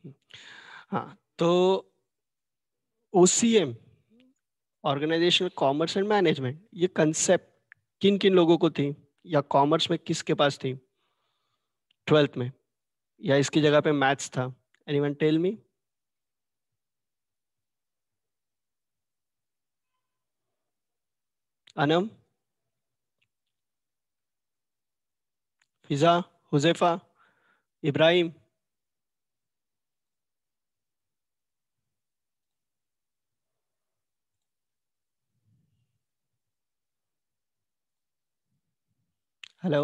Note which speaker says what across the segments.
Speaker 1: हाँ, तो OCM, organisational commerce and management, ये कंसेप्ट किन किन लोगों को थी, या कॉमर्स में किसके पास थी 12th में, या इसकी जगह पे मैथ्स था? Anyone tell me? Anam, Fiza, Huzaifa, Ibrahim? Hello,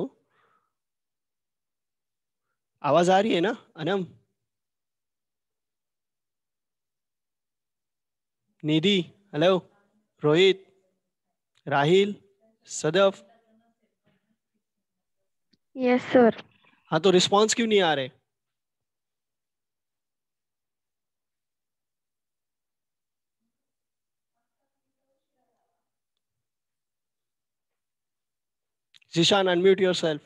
Speaker 1: आवाज आ रही है ना Anam? Nidhi, hello, Rohit, Rahil, Sadaf?
Speaker 2: Yes sir.
Speaker 1: हाँ, तो रिस्पॉन्स क्यों नहीं आ रहे? Zeeshan, unmute yourself.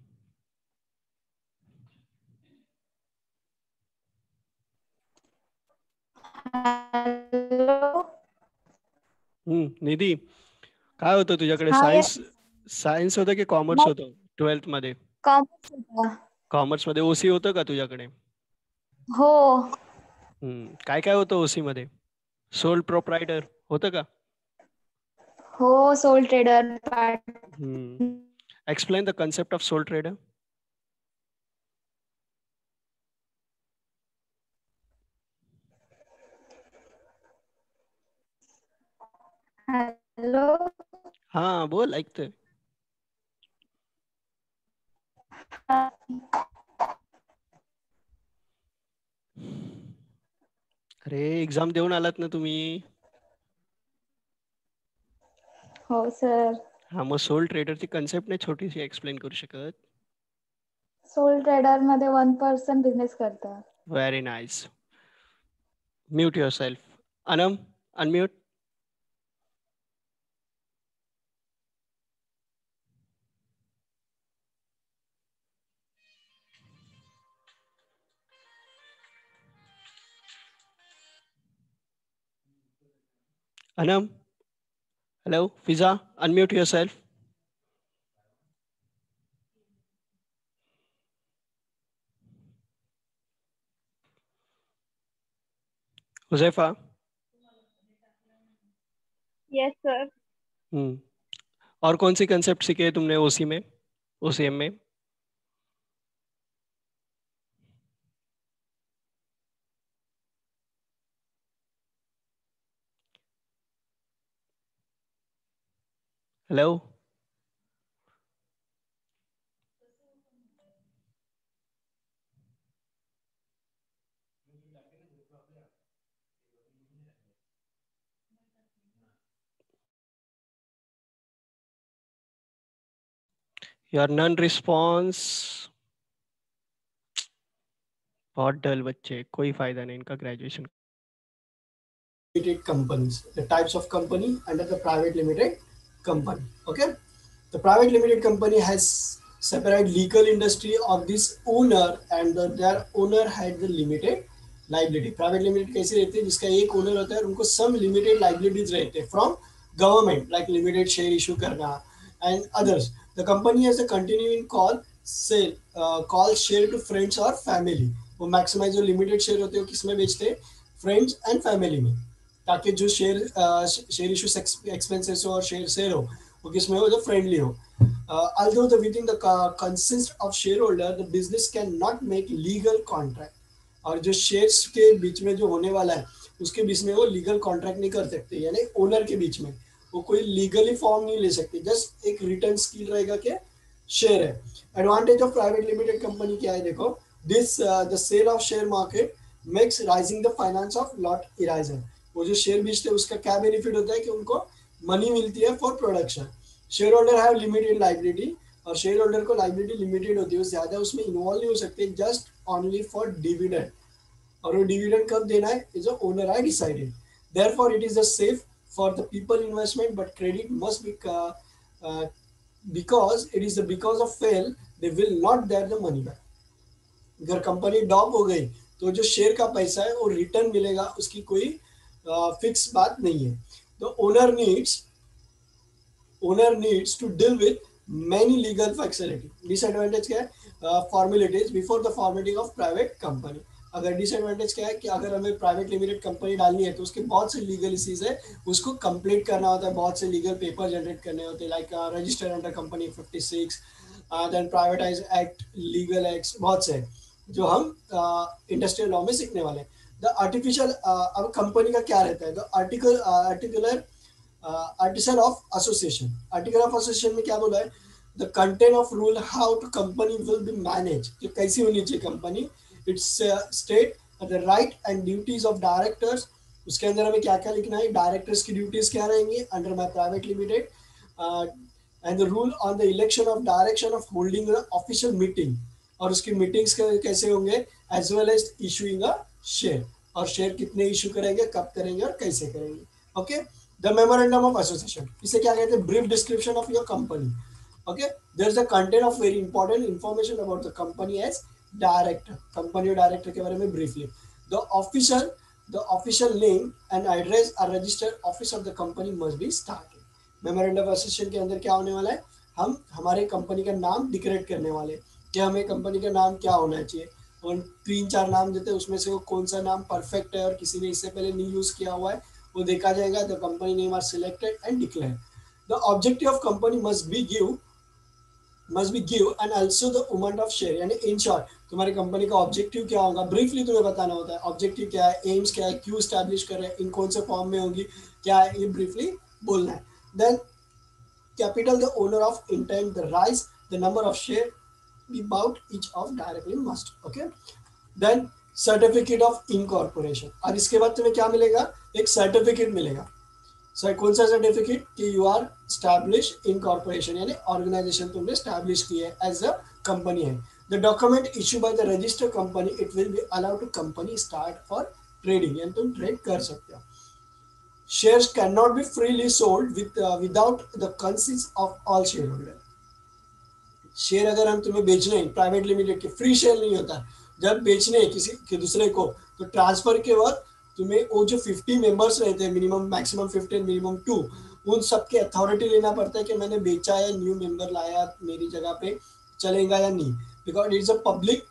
Speaker 2: Hello.
Speaker 1: Nidhi, काय होतं तुझ्याकडे?
Speaker 2: हा
Speaker 1: सायन्स सायन्स होतं की कॉमर्स होतं 12th मध्ये?
Speaker 2: कॉमर्स होता.
Speaker 1: कॉमर्स मध्ये ओसी होतं का तुझ्याकडे?
Speaker 2: हो
Speaker 1: काय काय होतं ओसी मध्ये? सोल प्रोप्रायटर होतं का?
Speaker 2: हो sole trader
Speaker 1: explain the concept of sole trader.
Speaker 2: Hello.
Speaker 1: हाँ बोल, ऐकतोय. अरे एक्झाम देऊन आलात ना तुम्ही?
Speaker 2: हो सर.
Speaker 1: हा, मग सोल ट्रेडरची कन्सेप्ट नाही छोटीशी एक्सप्लेन करू शकत?
Speaker 2: सोल ट्रेडर मध्ये 1% बिझनेस करतात.
Speaker 1: Very nice. Mute your self. Anam, unmute. Anam, hello, Fiza, unmute your self. Huzaifa?
Speaker 2: Yes sir.
Speaker 1: Hmm और कौन सी कंसेप्ट सीखे हैं तुमने ओसी में, ओसीएम में? Hello, your non response. बहुत डल बच्चे, कोई फायदा नहीं इनका graduation.
Speaker 3: Limited companies, the types of company under the private limited company. Okay, the private limited company has separate legal industry of this owner, and their owner had the limited liability. Private limited कैसे रहते हैं, जिसका एक owner होता है और उनको some limited liabilities रहते हैं from government, like limited share issue करना and others. The company has a continuing call share to friends or family. वो मैक्सिमाइज जो लिमिटेड शेयर होते हैं वो किसमें बेचते हैं? फ्रेंड्स एंड फैमिली में, ताकि जो शेयर इशू एक्सपेंसेस हो और शेयर हो वो किसमें हो? जो फ्रेंडली हो. Although the within the consist of shareholder, the business can not make legal contract. और जो शेयर्स के बीच में जो होने वाला है उसके बीच में वो लीगल कॉन्ट्रैक्ट नहीं कर सकते, यानी ओनर के बीच में वो कोई लीगली फॉर्म नहीं ले सकते. जस्ट एक रिटर्न स्कील रहेगा कि शेयर है. Advantage of private limited company क्या है? देखो, this the sale of share market makes rising the finance of lot raiser. वो जो शेयर बेचते हैं उसका क्या बेनिफिट होता है कि उनको मनी मिलती है for production. Share holder have limited liability, और शेयर होल्डर को लाइबिलिटी लिमिटेड होती है, ज्यादा उसमें इन्वॉल्व नहीं हो सकते, जस्ट ओनली फॉर डिविडेंड. और वो डिविडेंड कब देना है is a owner I decided. Therefore it is a safe for the people investment, but credit must be because it is the because of fail they will not get the money back. अगर company डॉप हो गई तो जो share का पैसा है वो रिटर्न मिलेगा, उसकी कोई फिक्स बात नहीं है। तो owner needs to deal with many legal facility. Disadvantage क्या है? Formalities before the formatting of private company. अगर डिसएडवांटेज क्या है कि अगर हमें प्राइवेट लिमिटेड कंपनी डालनी है तो उसके बहुत से लीगल इश्यूज है, उसको कंप्लीट करना होता है, बहुत से लीगल पेपर जनरेट करने होते हैं, like register under company 56, then privatise act, legal acts, बहुत से जो हम इंडस्ट्रियल लॉ में सीखने वाले हैं। द आर्टिफिशियल, अब कंपनी का क्या रहता है? The articular article of association. Article of association में क्या बोला है? The content of rule how to company will be manage, कि कैसी होनी चाहिए कंपनी। It's state the right and duties of directors. उसके अंदर हमें क्या क्या लिखना है? डायरेक्टर्स की ड्यूटीज क्या रहेंगी under my private limited, and the rule on the election of direction of holding the official meeting, और उसकी मीटिंग्स कैसे होंगे, as well as issuing a share, और शेयर कितने इशू करेंगे, कब करेंगे और कैसे करेंगे। Okay, the memorandum of association, इसे क्या कहते हैं? Brief description of your company. Okay, there is the content of very important information about the company as director, company और डायरेक्टर के बारे में briefly. The official name and address और registered office of the company must be started. Memorandum of association के अंदर क्या होने वाला है? हम हमारे कंपनी का नाम डिक्लेरेट करने वाले हैं कि हमें कंपनी का नाम क्या होना चाहिए, और 3-4 नाम देते हैं, उसमें से वो कौन सा नाम परफेक्ट है और किसी ने इससे पहले नहीं यूज किया हुआ है वो देखा जाएगा। The company name are selected and declared. The objective of company must be give and also the amount of share, यानी इन शॉर्ट तुम्हारी कंपनी का ऑब्जेक्टिव क्या होगा, ब्रीफली तुम्हें बताना होता है। ऑब्जेक्टिव क्या है, एम्स क्या है, क्यों स्टैब्लिश कर रहे हैं, इन कौन से फॉर्म में होगी, क्या है, ये ब्रीफली बोलना है। Then capital, the owner of intent, the rise, the number of share about each of directly must. Okay, then certificate of incorporation, और इसके बाद तुम्हें क्या मिलेगा? एक सर्टिफिकेट मिलेगा। सर कौन सा सर्टिफिकेट? कि यू आर स्टैब्लिश इनकॉर्पोरेशन, यानी ऑर्गेनाइजेशन तुमने स्टैब्लिश की है, एज अ कंपनी है। The document issue by the registered company, it will be allowed to company start for trading, यानी तुम ट्रेड कर सकते हो। Shares can not be freely sold without the consent of all share holder. Share अगर हम तुम्हें बेचने हैं प्राइवेट लिमिटेड के, फ्री शेयर नहीं होता। जब बेचने हैं किसी के दूसरे को, तो ट्रांसफर के वक्त तुम्हें वो जो 50 मेंबर्स रहते हैं, मिनिमम मैक्सिमम 15 मिनिमम 2, उन सबके अथॉरिटी लेना पड़ता है कि मैंने बेचा या न्यू मेंबर लाया मेरी जगह पे, चलेगा या नहीं, because it's a public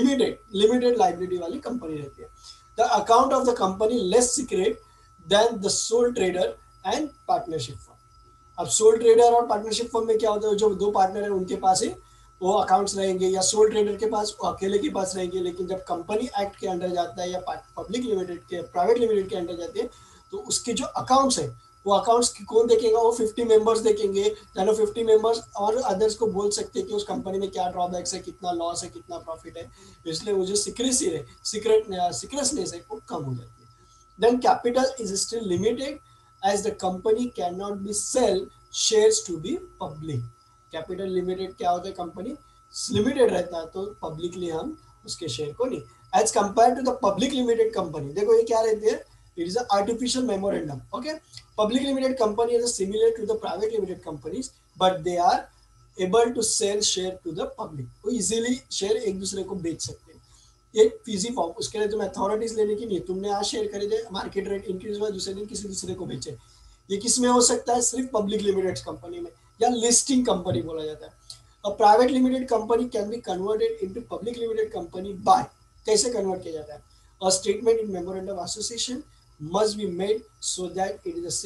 Speaker 3: limited liability वाली कंपनी रहती है। The account of the company less secret than the sole trader and partnership firm. अब सोल ट्रेडर और पार्टनरशिप फर्म में क्या होता है? जो 2 पार्टनर है उनके पास ही वो अकाउंट्स रहेंगे, या सोल ट्रेडर के पास वो अकेले के पास रहेंगे। लेकिन जब कंपनी एक्ट के अंडर जाता है या पब्लिक लिमिटेड के, प्राइवेट लिमिटेड के अंडर जाती है, तो उसके जो अकाउंट्स है वो अकाउंट्स कौन देखेगा? वो 50 मेंबर्स देखेंगे। यानी 50 मेंबर्स और अदर्स को बोल सकते हैं कि उस कंपनी में क्या ड्रॉबैक्स है, कितना लॉस है, कितना प्रॉफिट है। इसलिए वो जो सीक्रेसी है, सीक्रेटनेस है, वो कम हो जाती है। Then capital is still limited as the company cannot be sell shares to be public. Capital limited क्या होता है? कंपनी लिमिटेड रहता है तो पब्लिकली हम उसके शेयर को नहीं, as compare to the public limited company. देखो ये क्या रहती है? It is artificial memorandum. Okay, public limited company is similar to the private limited companies, but they are able to sell share to the public. वो easily share एक दूसरे को बेच सकते हैं। एक फीजी फॉर्म, उसके लिए तुम्हें अथॉरिटीज लेने की नहीं। तुमने आज शेयर खरीदे, मार्केट रेट इंक्रीज हुआ, दूसरे दिन किसी दूसरे को बेचे। ये किस में हो सकता है? सिर्फ पब्लिक लिमिटेड कंपनी में, या लिस्टिंग कंपनी बोला जाता है। और private limited company can be converted into public limited company by, कैसे कन्वर्ट किया जाता है? और statement in memorandum of association must be made so that it is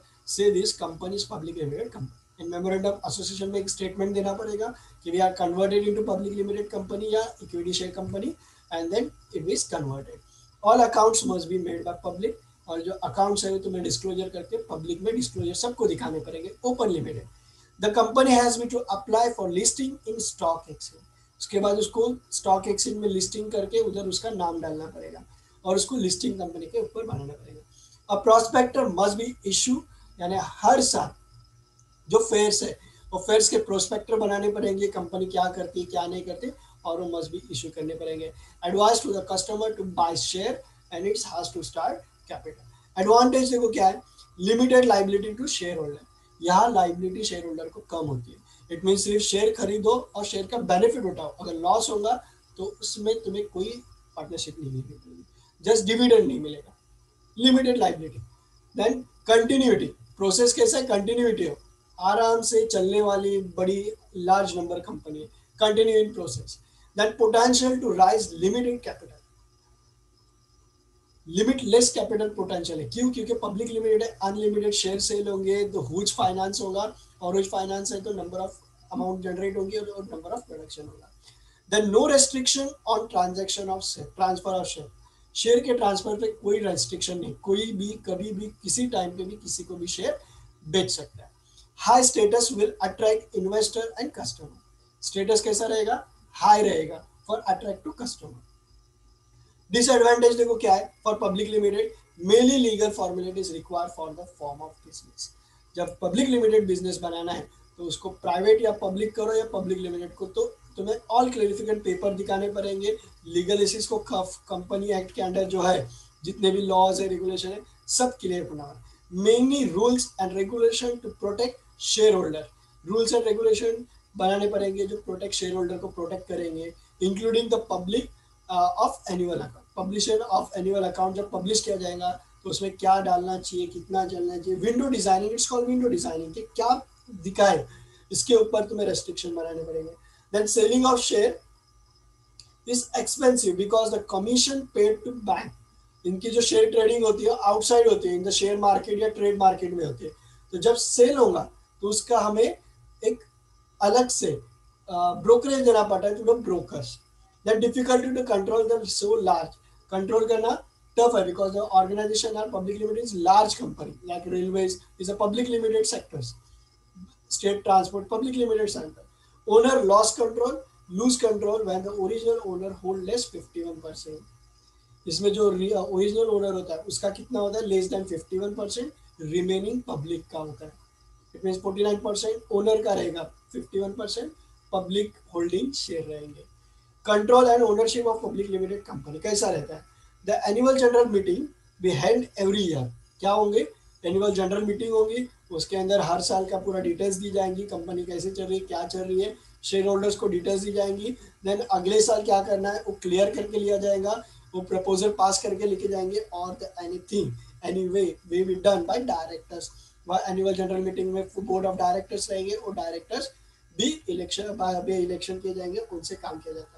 Speaker 3: say this company is public limited company. In memorandum association में एक statement देना पड़ेगा कि we are converted into public limited company या equity share company, and then it is converted. All accounts must be made by public, और जो accounts है तुम्हें डिस्क्लोजर करके पब्लिक में डिस्क्लोजर सबको दिखाने पड़ेंगे, open limited. The company has be to apply for listing in stock exchange. उसके बाद उसको स्टॉक एक्सचेंज में लिस्टिंग करके उधर उसका नाम डालना पड़ेगा और उसको लिस्टिंग कंपनी के ऊपर बनाना पड़ेगा। A prospector must be issue, यानी हर साल जो फेयर्स है वो फेयर्स के प्रोस्पेक्टर बनाने पड़ेंगे, कंपनी क्या करती है क्या नहीं करती, और वो मस्ट बी इशू करने पड़ेंगे। Advice to the customer to buy share and it's has to start capital. Advantage देखो क्या है? Limited liability to share holder. यहाँ लाइबिलिटी शेयर होल्डर को कम होती है। इट मीन सिर्फ शेयर खरीदो और शेयर का बेनिफिट उठाओ, अगर लॉस होगा तो उसमें तुम्हें कोई पार्टनरशिप नहीं मिलेगी, जस्ट डिविडेंड नहीं मिलेगा, limited liability. Then continuity, process कैसा है, कंटिन्यूटी हो, आराम से चलने वाली बड़ी large number company, continuing process. Then potential to rise limited capital, limitless capital potential है, क्यों, क्योंकि पब्लिक लिमिटेड है, अनलिमिटेड शेयर सेल होंगे तो ह्यूज फाइनेंस होगा, और ह्यूज फाइनेंस है तो नंबर ऑफ अमाउंट जनरेट होगी और नंबर ऑफ प्रोडक्शन होगा। Then no restriction on transaction of share, transfer of share, share के ट्रांसफर पे कोई रेस्ट्रिक्शन नहीं, कोई भी कभी भी किसी टाइम पे भी किसी को भी शेयर बेच सकता है। High status will attract investor and customer, status कैसा रहेगा, हाई रहेगा for attract to customer. Disadvantage देखो क्या है, for public limited mainly legal formalities required for the form of business. जब पब्लिक लिमिटेड बिजनेस बनाना है तो उसको प्राइवेट या पब्लिक करो या पब्लिक लिमिटेड को, तो तुम्हें ऑल क्लैरिफिकेट पेपर दिखाने पड़ेंगे, लीगल इश्यूज को कंपनी एक्ट के अंडर जो है जितने भी लॉज है रेगुलेशन है सब क्लियर होना है। Mainly rules and regulation to protect share holder, rules and regulation बनाने पड़ेंगे जो प्रोटेक्ट शेयर होल्डर को प्रोटेक्ट करेंगे, including the public of annual account, publication of annual account जब पब्लिश किया जाएगा तो उसमें क्या डालना चाहिए, कितना चलना चाहिए, window designing, it's called window designing, कि क्या दिखाए इसके ऊपर तुम्हें रेस्ट्रिक्शन बनाने पड़ेंगे। Then selling of share is expensive because the commission paid to bank, इनकी जो शेयर ट्रेडिंग होती है आउटसाइड होती है, इन द शेयर मार्केट या ट्रेड मार्केट में होती है, तो जब सेल होगा तो उसका हमें एक अलग से ब्रोकरेज देना पड़ता है to the brokers. That difficulty to control the so large, control करना टफ है because the organisation are public limited is large company, like railways is a public limited sectors, state transport public limited sector. Owner loss control, lose control when the original owner hold less 51%, इसमें जो original owner होता है उसका कितना होता है, less than 51%, remaining public का होता है। इट मींस 49% ओनर का रहेगा, 51% पब्लिक होल्डिंग शेयर रहेंगे। Control and ownership of public limited company कैसा रहता है, the annual general meeting be held every year, क्या होंगे, एनुअल जनरल मीटिंग होगी, उसके अंदर हर साल का पूरा डिटेल्स दी जाएंगी, कंपनी कैसे चल रही है, क्या चल रही है, शेयर होल्डर्स को डिटेल्स दी जाएंगी। देन अगले साल क्या करना है वो क्लियर करके लिया जाएगा, वो प्रपोजल पास करके लेके जाएंगे, और anything any way way be done by directors. Annual general meeting में बोर्ड ऑफ डायरेक्टर्स रहेंगे, और डायरेक्टर्स भी इलेक्शन बाय इलेक्शन किए जाएंगे, उनसे काम किया जाता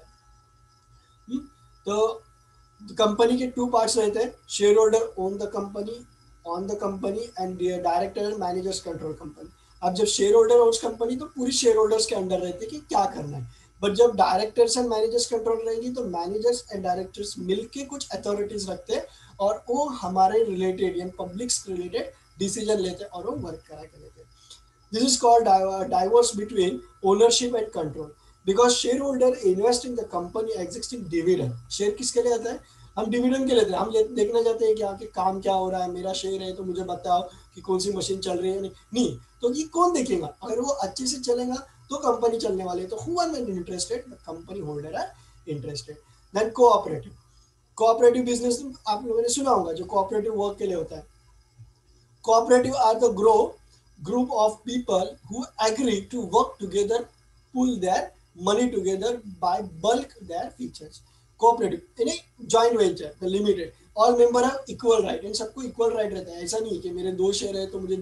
Speaker 3: है। तो कंपनी के टू पार्ट्स रहते हैं, share holder own the company, on the company, and director and managers control company. अब जब शेयर होल्डर ओन्स कंपनी तो पूरी शेयर होल्डर्स के अंडर रहते हैं कि क्या करना है, बट जब डायरेक्टर्स एंड मैनेजर्स कंट्रोल रहेंगी तो मैनेजर्स एंड डायरेक्टर्स मिलके कुछ अथॉरिटीज रखते हैं और वो हमारे रिलेटेड यानी पब्लिक से रिलेटेड डिसीजन लेते हैं और वो वर्क करा के लेते हैं। This is called divorce between ownership and control, because share holder invest in the company existing dividend. Share किसके लिए आता है, हम डिविडेंड के लेते हैं, हम देखना चाहते हैं कि आगे काम क्या हो रहा है, मेरा शेयर है तो मुझे बताओ कि कौन सी मशीन चल रही है, नहीं तो ये कौन देखेगा, अगर वो अच्छे से चलेगा तो कंपनी चलने वाली है, तो who are interested, the company holder are interested. Then cooperative, cooperative business आप लोगों ने सुना होगा जो कोऑपरेटिव वर्क के लिए होता है। Cooperative are the group of people who agree to work together, pool their money together by bulk their features. Cooperative यानी joint venture, the limited, all member have equal right, इन सबको equal right रहता है, ऐसा नहीं कि मेरे 2 share है तो मुझे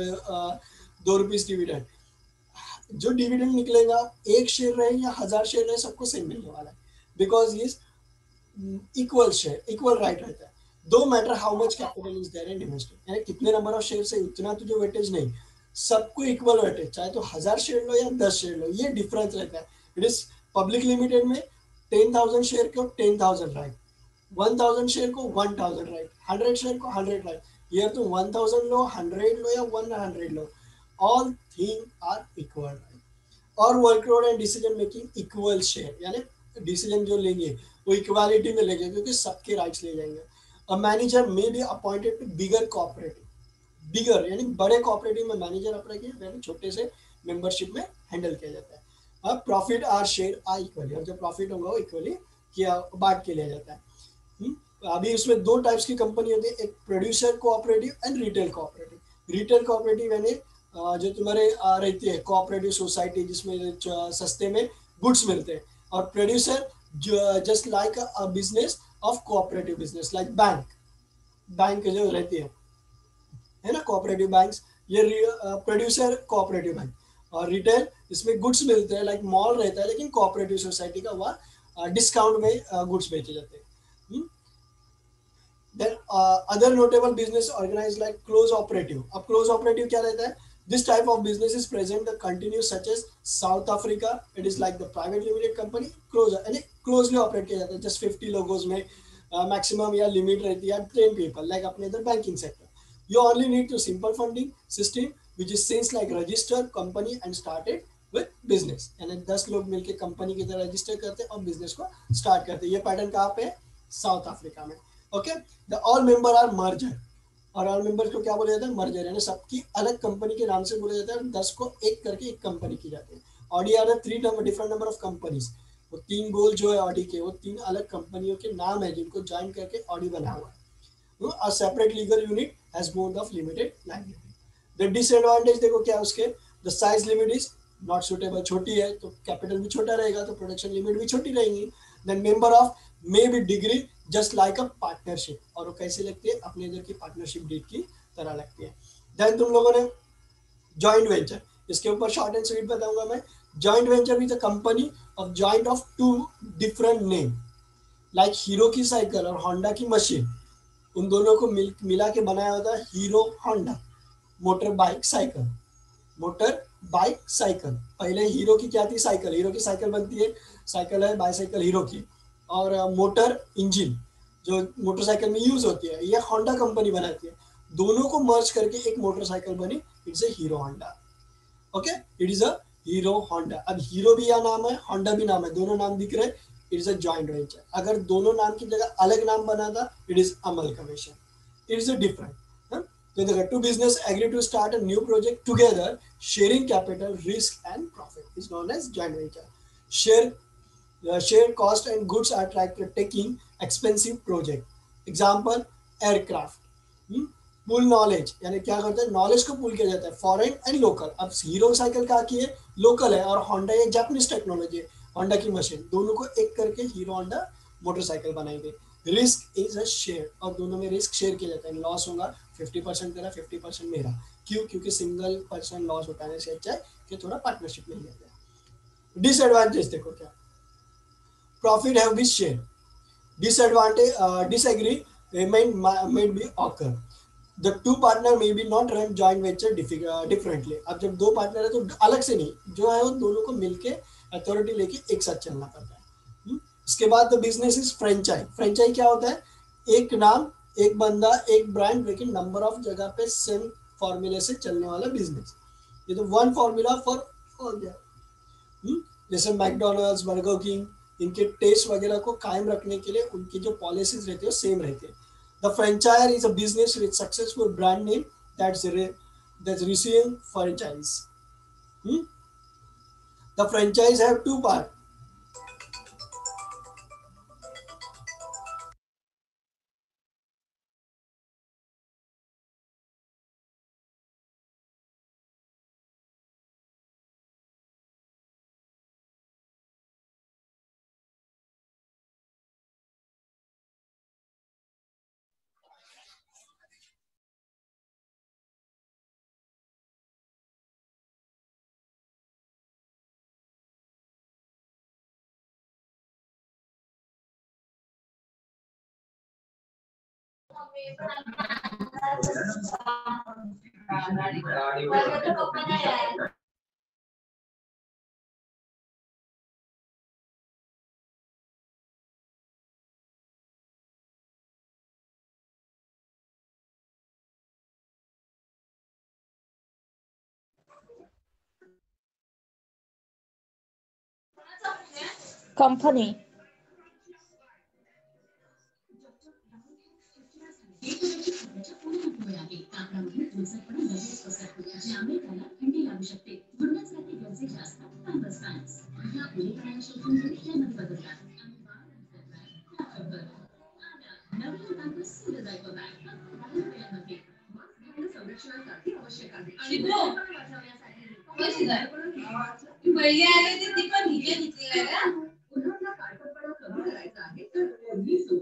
Speaker 3: 2 रुपीस डिविडेंड, जो डिविडेंड निकलेगा 1 शेयर रहे या 1000 शेयर रहे सबको सेम मिलने वाला है, because is equal share, equal right रहता है, दो matter how much capital is there in invested, यानी कितने नंबर ऑफ शेयर से उतना तो जो वेटेज नहीं, सबको इक्वल वेटेज, चाहे तो 1000 शेयर लो या 10 शेयर लो, ये डिफरेंस रहता है। इट इज पब्लिक लिमिटेड में 10,000 शेयर को 10,000 राइट, 1000 शेयर को 1000 राइट, 100 शेयर को 100 राइट, ये तो 1000 लो, 100 लो या 100 लो, all thing are equal right. और workload and decision making equal share, यानी डिसीजन जो लेंगे वो इक्वालिटी में लेंगे क्योंकि सबके राइट्स ले जाएंगे। A manager may be appointed to bigger cooperative, bigger यानी बड़े कोऑपरेटिव में मैनेजर अपना किया, छोटे से मेंबरशिप में हैंडल किया जाता है। अब profit are share are equally, और जो प्रॉफिट होगा वो इक्वली किया बांट के लिया जाता है। अभी उसमें 2 टाइप्स की कंपनी होती है, एक producer cooperative and retail cooperative. Retail cooperative यानी जो तुम्हारे रहती है कोऑपरेटिव सोसाइटी जिसमें सस्ते में गुड्स मिलते हैं, और producer just like a business of cooperative business, like bank जो रहती है ना, कोऑपरेटिव बैंक्स, ये प्रोड्यूसर कोऑपरेटिव बैंक, और रिटेल इसमें गुड्स मिलते हैं, लाइक मॉल रहता है लेकिन कोऑपरेटिव सोसाइटी का हुआ डिस्काउंट में गुड्स बेचे जाते हैं. Then other notable business organized like close operative. अब close operative क्या रहता है? This type of business is present the continuous such as South Africa. It is like the private limited company. Close यानी closely operate किया जाता है. Just 50 logos में maximum या limit रहती है 10 people. Like अपने इधर banking sector. You only need to simple funding system which is since like register company and started with business. यानी 10 लोग मिलके कंपनी की तरह रजिस्टर करते हैं और बिजनेस को स्टार्ट करते हैं. ये पैटर्न कहाँ पे है? साउथ अफ्रीका में. Okay, the all member are merger, और ऑल मेंबर्स को क्या बोला जाता है? मर्जर, यानी सबकी अलग कंपनी के नाम से बोला जाता है. 10 को एक करके एक कंपनी की जाती है. Audi are 3 different number of companies. वो 3 गोल जो है ऑडी के, वो 3 अलग कंपनियों के नाम है जिनको ज्वाइन करके ऑडी बना हुआ है. A separate legal unit has mode of limited liability. The disadvantage देखो क्या उसके? The size limit is not suitable, छोटी है तो कैपिटल भी छोटा रहेगा तो प्रोडक्शन लिमिट भी छोटी रहेगी. Then member of may be degree just like a partnership, और वो कैसे लगती है? अपने इधर की पार्टनरशिप डीड की तरह लगती है. देन तुम लोगों ने जॉइंट वेंचर, इसके ऊपर शॉर्ट एंड स्वीट बताऊंगा मैं. Joint venture with a company of joint of 2 different name, like Hero की साइकिल और होंडा की मशीन, उन दोनों को मिला के बनाया होता है Hero Honda motor bike cycle. Motor bike cycle, पहले हीरो की क्या थी? साइकिल. हीरो की साइकिल बनती है, साइकिल है बाइसाइकिल हीरो की, और मोटर इंजन जो मोटरसाइकिल में यूज होती है ये होंडा कंपनी बनाती है. दोनों को मर्ज करके एक मोटरसाइकिल बनी, it's a Hero Honda. Okay, it is a Hero Honda. अब हीरो भी यहाँ नाम है, होंडा भी नाम है, दोनों नाम दिख रहे हैं. It is a joint venture. अगर दोनों नाम की जगह अलग नाम बना था, it is amalgamation. It is a different. तो देखो, 2 business agree to start a new project together, sharing capital, risk and profit is known as joint venture. Share cost and goods are taking expensive project. Example, aircraft. Pool knowledge, यानी क्या करते हैं? Knowledge को pool किया जाता है, foreign and local. अब Hero cycle कहाँ की है? लोकल है, और होंडा ये जापानीज टेक्नोलॉजी है, होंडा की मशीन. दोनों को एक करके हीरो होंडा मोटरसाइकिल बनाई गई. रिस्क इज अ शेयर, और दोनों में रिस्क शेयर किया जाता है. लॉस होगा 50% तेरा 50% मेरा. क्यों? क्योंकि सिंगल पर्सन लॉस उठाने से अच्छा है कि थोड़ा पार्टनरशिप में लिया जाए. डिसएडवांटेज देखो क्या? Profit have been share. Disadvantage, disagree may be occur. The 2 partner may be not run joint venture differently. अब जब 2 पार्टनर है तो अलग से नहीं, जो है वो दोनों को मिलके अथॉरिटी लेके एक साथ चलना पड़ता है. इसके बाद the business is franchise. Franchise क्या होता है? एक नाम, एक बंदा, एक ब्रांड, लेकिन नंबर ऑफ जगह पे सेम फॉर्मूले से चलने वाला बिजनेस. ये तो वन फॉर्मूला फॉर ऑल गया. जैसे मैकडोनल्ड्स, बर्गर किंग, इनके टेस्ट वगैरह को कायम रखने के लिए उनकी जो पॉलिसीज रहती है सेम रहती है. The franchise is a business with successful brand name that's receiving franchise. The franchise have 2 part.
Speaker 2: Company.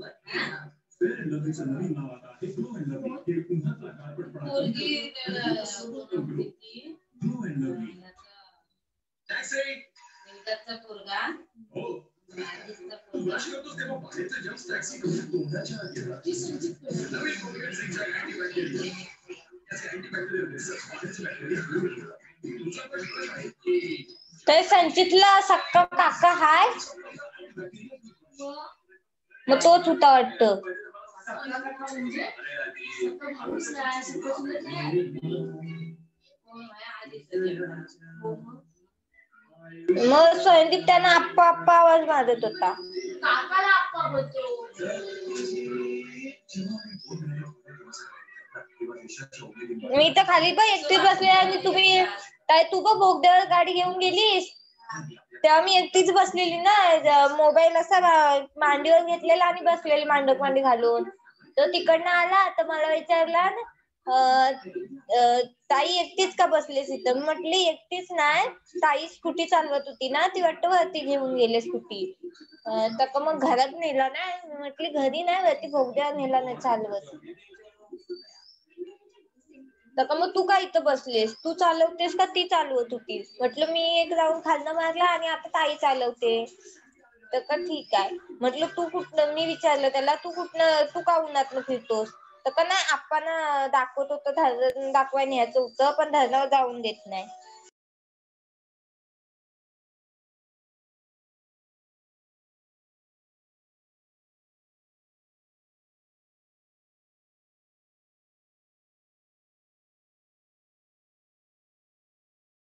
Speaker 4: तर संचितला सक्का काका हाय, मग तोच होता वाटतं. मग स्वयंदीप त्यांना आप्पा आप्पा आवाज मारत होता. मी तर खाली पण एकटीच बसले आणि तुम्ही काय तू पण बोगद्यावर गाडी घेऊन गेलीस तेव्हा मी एकटीच बसलेली ना, मोबाईल असा मांडीवर घेतलेला आणि बसलेली मांडक मांडी घालून. तो तिकडनं आला तर मला विचारला ताई एकटीच का बसलीस इथं. म्हटली एकटीच नाही, ताई स्कूटी चालवत होती ना, ती वाटतं वरती घेऊन गेले स्कूटी. तर मग घरात नेला नाही. म्हटली घरी नाही, वरती बोगद्यावर नेला नाही चालवत. तर मग तू काय इथं बसलीस, तू चालवतेस का ती चालवत होती. म्हटलं मी एक राऊंड खालनं मारला आणि आता ताई चालवते. तर का ठीक आहे. म्हटलं तू कुठनं, मी विचारलं त्याला तू कुठनं, तू का उन्हातनं फिरतोस. तर का नाही आपण दाखवत होतं दाखवायला न्यायचं होतं पण धरणावर जाऊन देत नाही.